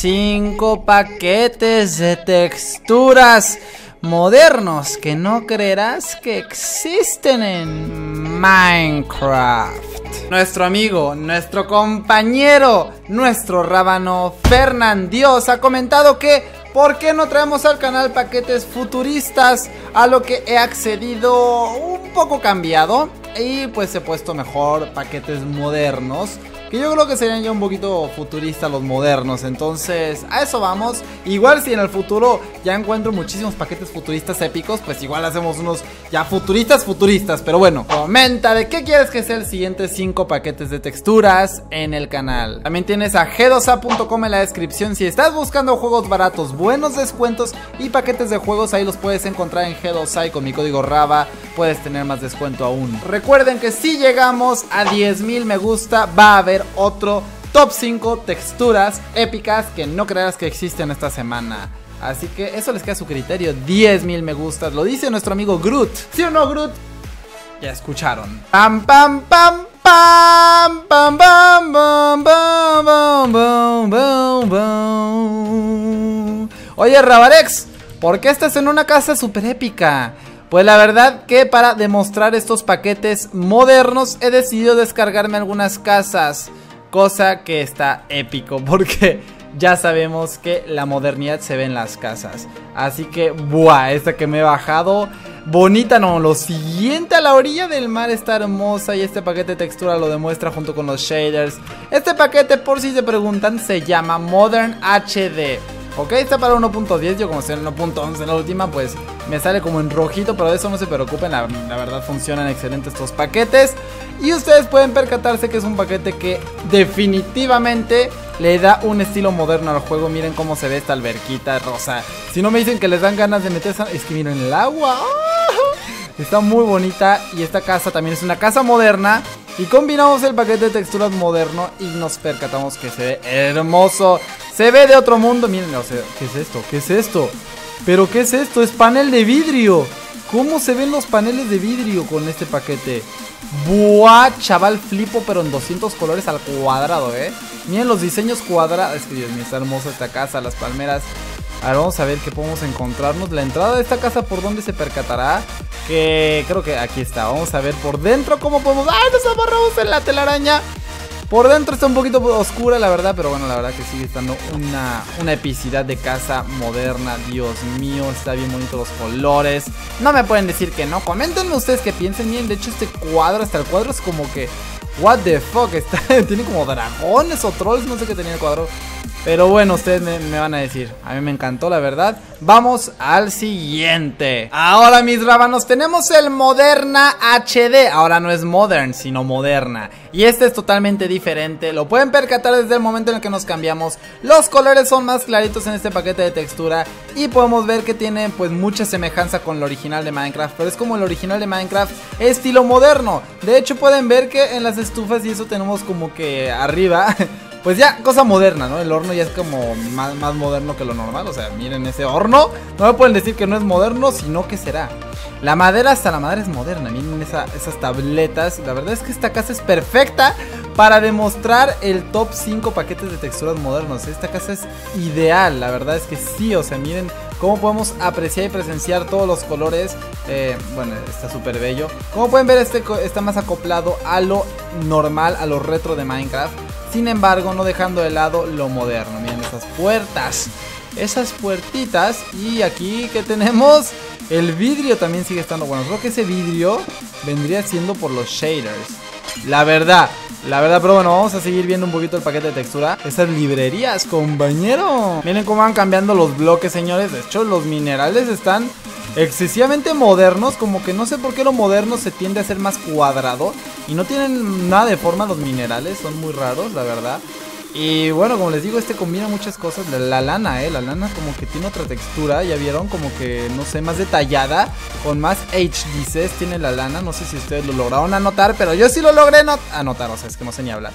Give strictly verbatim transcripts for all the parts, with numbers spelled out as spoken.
cinco paquetes de texturas modernos que no creerás que existen en Minecraft. Nuestro amigo, nuestro compañero, nuestro rábano Fernandios ha comentado que ¿por qué no traemos al canal paquetes futuristas? A lo que he accedido un poco cambiado y pues he puesto mejor paquetes modernos, que yo creo que serían ya un poquito futuristas los modernos. Entonces a eso vamos. Igual si en el futuro ya encuentro muchísimos paquetes futuristas épicos, pues igual hacemos unos ya futuristas futuristas. Pero bueno, comenta de qué quieres que sea el siguiente cinco paquetes de texturas en el canal. También tienes a G dos A punto com en la descripción. Si estás buscando juegos baratos, buenos descuentos y paquetes de juegos, ahí los puedes encontrar en G dos A, y con mi código RABA puedes tener más descuento aún. Recuerden que si llegamos a diez mil me gusta, va a haber otro top cinco texturas épicas que no creerás que existen esta semana. Así que eso les queda a su criterio. Diez mil me gustas, lo dice nuestro amigo Groot. ¿Sí o no, Groot? Ya escucharon. Pam pam pam pam pam pam pam pam pam pam pam pam. Oye, Rabarex, ¿por qué estás en una casa súper épica? Pues la verdad que para demostrar estos paquetes modernos he decidido descargarme algunas casas, cosa que está épico porque ya sabemos que la modernidad se ve en las casas. Así que, buah, esta que me he bajado, bonita no, lo siguiente a la orilla del mar está hermosa y este paquete de textura lo demuestra junto con los shaders. Este paquete, por si se preguntan, se llama Modern H D. Ok, está para uno punto diez, yo como estoy en uno punto once en la última, pues me sale como en rojito, pero de eso no se preocupen, la, la verdad funcionan excelentes estos paquetes. Y ustedes pueden percatarse que es un paquete que definitivamente le da un estilo moderno al juego. Miren cómo se ve esta alberquita rosa. Si no me dicen que les dan ganas de meterse, es que miren el agua. ¡Oh! Está muy bonita y esta casa también es una casa moderna. Y combinamos el paquete de texturas moderno y nos percatamos que se ve hermoso. Se ve de otro mundo. Miren, o sea, ¿qué es esto? ¿Qué es esto? ¿Pero qué es esto? Es panel de vidrio. ¿Cómo se ven los paneles de vidrio con este paquete? Buah, chaval, flipo, pero en doscientos colores al cuadrado, eh. Miren los diseños cuadrados. Es que Dios mío, está hermosa esta casa, las palmeras. A ver, vamos a ver qué podemos encontrarnos. La entrada de esta casa, ¿por dónde se percatará? Que creo que aquí está. Vamos a ver por dentro cómo podemos... ¡Ay, nos amarramos en la telaraña! Por dentro está un poquito oscura, la verdad, pero bueno, la verdad que sigue estando una, una epicidad de casa moderna. Dios mío, está bien bonito los colores. No me pueden decir que no. Coméntenme ustedes qué piensan. Miren, de hecho este cuadro, hasta el cuadro es como que... What the fuck, está, tiene como dragones o trolls, no sé qué tenía el cuadro. Pero bueno, ustedes me, me van a decir. A mí me encantó, la verdad. Vamos al siguiente. Ahora, mis rábanos, tenemos el Moderna H D. Ahora no es Modern, sino Moderna. Y este es totalmente diferente. Lo pueden percatar desde el momento en el que nos cambiamos. Los colores son más claritos en este paquete de textura. Y podemos ver que tiene pues mucha semejanza con el original de Minecraft. Pero es como el original de Minecraft, estilo moderno. De hecho, pueden ver que en las estufas y eso tenemos como que arriba... Pues ya, cosa moderna, ¿no? El horno ya es como más, más moderno que lo normal. O sea, miren ese horno. No me pueden decir que no es moderno, sino que será. La madera, hasta la madera es moderna. Miren esa, esas tabletas. La verdad es que esta casa es perfecta para demostrar el top cinco paquetes de texturas modernos. Esta casa es ideal, la verdad es que sí. O sea, miren cómo podemos apreciar y presenciar todos los colores. eh, Bueno, está súper bello. Como pueden ver, este está más acoplado a lo normal, a lo retro de Minecraft. Sin embargo, no dejando de lado lo moderno. Miren esas puertas, esas puertitas. Y aquí, ¿qué tenemos? El vidrio también sigue estando bueno. Creo que ese vidrio vendría siendo por los shaders, la verdad, la verdad, pero bueno, vamos a seguir viendo un poquito el paquete de textura. Esas librerías, compañero. Miren cómo van cambiando los bloques, señores. De hecho, los minerales están excesivamente modernos. Como que no sé por qué lo moderno se tiende a ser más cuadrado. Y no tienen nada de forma los minerales. Son muy raros, la verdad. Y bueno, como les digo, este combina muchas cosas. La, la lana, eh, la lana como que tiene otra textura. Ya vieron, como que, no sé, más detallada, con más H D Cs tiene la lana. No sé si ustedes lo lograron anotar, pero yo sí lo logré not anotar. O sea, es que no sé ni hablar.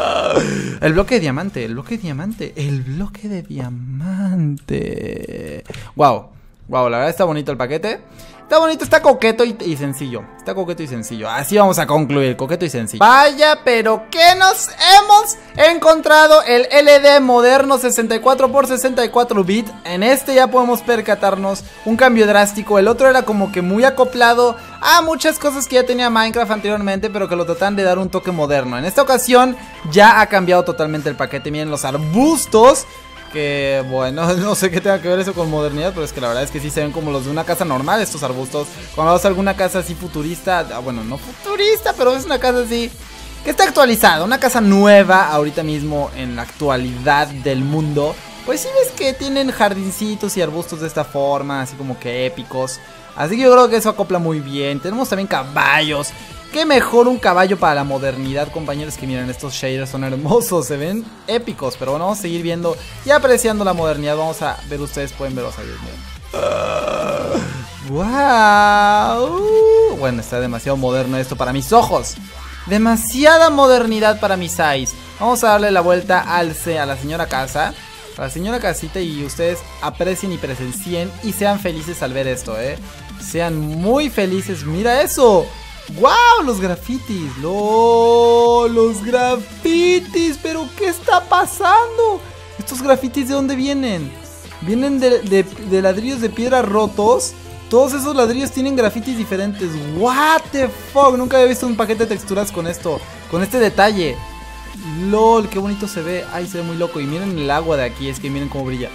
El bloque de diamante, el bloque de diamante, el bloque de diamante. Wow, wow, la verdad está bonito el paquete. Está bonito, está coqueto y, y sencillo. Está coqueto y sencillo. Así vamos a concluir, coqueto y sencillo. Vaya, pero ¿qué nos hemos encontrado? El L E D moderno sesenta y cuatro por sesenta y cuatro bit. En este ya podemos percatarnos un cambio drástico. El otro era como que muy acoplado a muchas cosas que ya tenía Minecraft anteriormente, pero que lo tratan de dar un toque moderno. En esta ocasión ya ha cambiado totalmente el paquete. Miren los arbustos, que bueno, no sé qué tenga que ver eso con modernidad, pero es que la verdad es que sí se ven como los de una casa normal estos arbustos. Cuando vas a alguna casa así futurista, bueno, no futurista, pero es una casa así que está actualizada, una casa nueva ahorita mismo en la actualidad del mundo, pues sí ves que tienen jardincitos y arbustos de esta forma, así como que épicos. Así que yo creo que eso acopla muy bien. Tenemos también caballos. Qué mejor un caballo para la modernidad, compañeros, que miren, estos shaders son hermosos, se ven épicos. Pero bueno, vamos a seguir viendo y apreciando la modernidad. Vamos a ver, ustedes pueden verlos ahí, miren. ¡Wow! Bueno, está demasiado moderno esto para mis ojos. Demasiada modernidad para mis eyes. Vamos a darle la vuelta al, a la señora casa, a la señora casita, y ustedes aprecien y presencien y sean felices al ver esto, eh. Sean muy felices, mira eso. ¡Wow! Los grafitis. ¡Oh! Los grafitis. ¿Pero qué está pasando? ¿Estos grafitis de dónde vienen? Vienen de, de, de ladrillos de piedra rotos. Todos esos ladrillos tienen grafitis diferentes. What the fuck. Nunca había visto un paquete de texturas con esto, con este detalle. LOL, qué bonito se ve. Ay, se ve muy loco. Y miren el agua de aquí. Es que miren cómo brilla.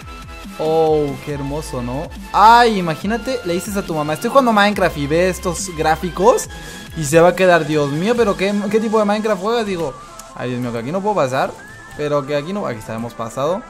Oh, qué hermoso, ¿no? Ay, imagínate, le dices a tu mamá: estoy jugando Minecraft, y ve estos gráficos y se va a quedar, Dios mío, pero ¿qué, qué tipo de Minecraft juegas? Digo, ay, Dios mío, que aquí no puedo pasar. Pero que aquí no, aquí está, hemos pasado.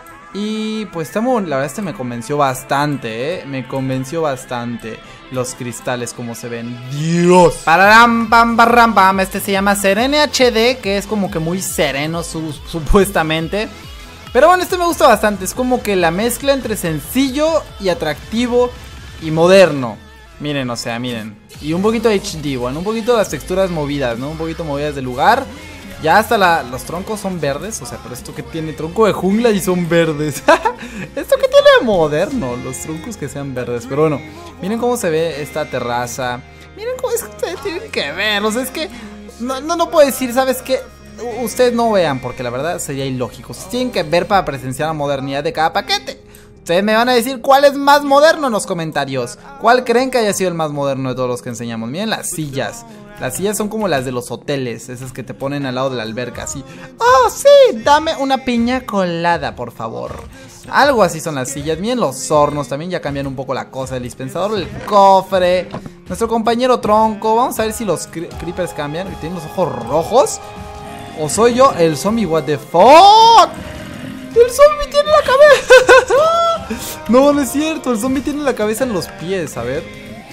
Y pues estamos, la verdad este me convenció bastante, ¿eh? Me convenció bastante los cristales como se ven. ¡Dios! Pararam, pam, barram, pam. Este se llama Serene H D, que es como que muy sereno su, supuestamente. Pero bueno, este me gusta bastante. Es como que la mezcla entre sencillo y atractivo y moderno. Miren, o sea, miren. Y un poquito H D, bueno, un poquito las texturas movidas, ¿no? Un poquito movidas del lugar. Ya hasta la, los troncos son verdes. O sea, pero esto que tiene tronco de jungla y son verdes. Esto que tiene de moderno, los troncos que sean verdes. Pero bueno, miren cómo se ve esta terraza. Miren cómo es que ustedes tienen que ver. O sea, es que no, no, no puedo decir, ¿sabes qué? Ustedes no vean, porque la verdad sería ilógico. Ustedes tienen que ver para presenciar la modernidad de cada paquete. Ustedes me van a decir cuál es más moderno en los comentarios. ¿Cuál creen que haya sido el más moderno de todos los que enseñamos? Miren las sillas. Las sillas son como las de los hoteles, esas que te ponen al lado de la alberca, así. ¡Oh, sí! Dame una piña colada, por favor. Algo así son las sillas. Miren los hornos, también ya cambian un poco la cosa. El dispensador, el cofre, nuestro compañero tronco. Vamos a ver si los cre creepers cambian. ¿Tienen los ojos rojos? ¿O soy yo el zombie? What the fuck? El zombie tiene la cabeza. No, no es cierto. El zombie tiene la cabeza en los pies. A ver.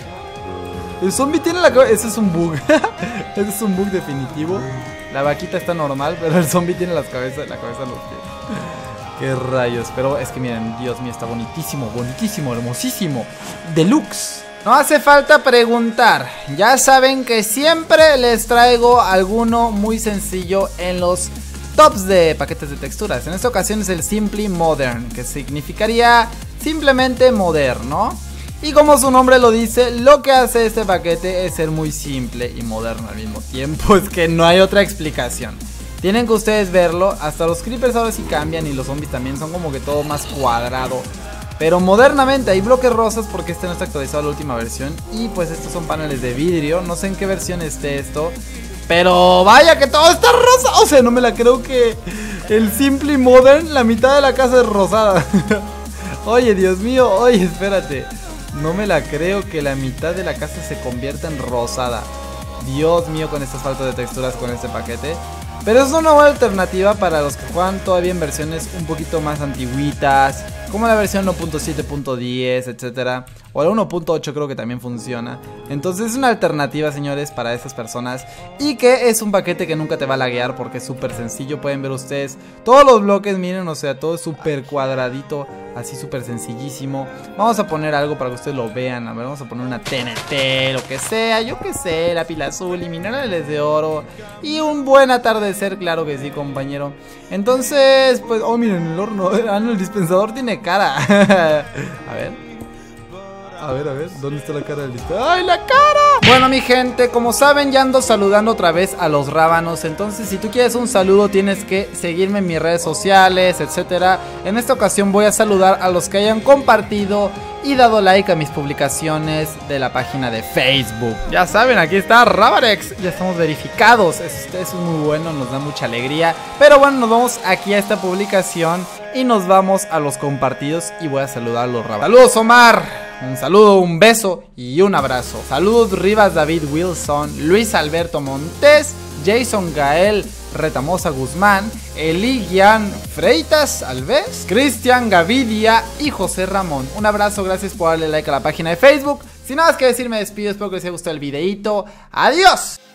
El zombie tiene la cabeza. Ese es un bug. Ese es un bug definitivo. La vaquita está normal, pero el zombie tiene las cabezas, la cabeza en los pies. Qué rayos. Pero es que miren, Dios mío, está bonitísimo, bonitísimo, hermosísimo. Deluxe. No hace falta preguntar, ya saben que siempre les traigo alguno muy sencillo en los tops de paquetes de texturas. En esta ocasión es el Simply Modern, que significaría simplemente moderno. Y como su nombre lo dice, lo que hace este paquete es ser muy simple y moderno al mismo tiempo. Es que no hay otra explicación. Tienen que ustedes verlo, hasta los creepers ahora sí cambian y los zombies también son como que todo más cuadrado. Pero modernamente hay bloques rosas porque este no está actualizado a la última versión. Y pues estos son paneles de vidrio. No sé en qué versión esté esto, pero vaya que todo está rosa. O sea, no me la creo que el Simply Modern, la mitad de la casa es rosada. Oye, Dios mío, oye, espérate. No me la creo que la mitad de la casa se convierta en rosada. Dios mío, con estas faltas de texturas con este paquete. Pero es una buena alternativa para los que juegan todavía en versiones un poquito más antiguitas, como la versión uno punto siete punto diez, etcétera. O la uno punto ocho creo que también funciona. Entonces es una alternativa, señores, para esas personas. Y que es un paquete que nunca te va a laguear porque es súper sencillo. Pueden ver ustedes todos los bloques, miren, o sea, todo es súper cuadradito. Así súper sencillísimo. Vamos a poner algo para que ustedes lo vean. A ver, vamos a poner una T N T, lo que sea, yo que sé, la pila azul y minerales de oro. Y un buen atardecer, claro que sí, compañero. Entonces, pues, oh, miren el horno. Ah, no, el dispensador tiene cara. A ver. A ver, a ver, ¿dónde está la cara del listo? ¡Ay, la cara! Bueno, mi gente, como saben, ya ando saludando otra vez a los rábanos. Entonces, si tú quieres un saludo, tienes que seguirme en mis redes sociales, etcétera. En esta ocasión voy a saludar a los que hayan compartido y dado like a mis publicaciones de la página de Facebook. Ya saben, aquí está Rabarex. Ya estamos verificados. Eso, eso es muy bueno, nos da mucha alegría. Pero bueno, nos vamos aquí a esta publicación y nos vamos a los compartidos y voy a saludar a los Rabarex. Saludos, Omar. Un saludo, un beso y un abrazo. Saludos Rivas David Wilson, Luis Alberto Montes, Jason Gael Retamosa Guzmán, Eligian Freitas Alves, Cristian Gavidia y José Ramón. Un abrazo, gracias por darle like a la página de Facebook. Sin nada más que decir, me despido, espero que les haya gustado el videito. ¡Adiós!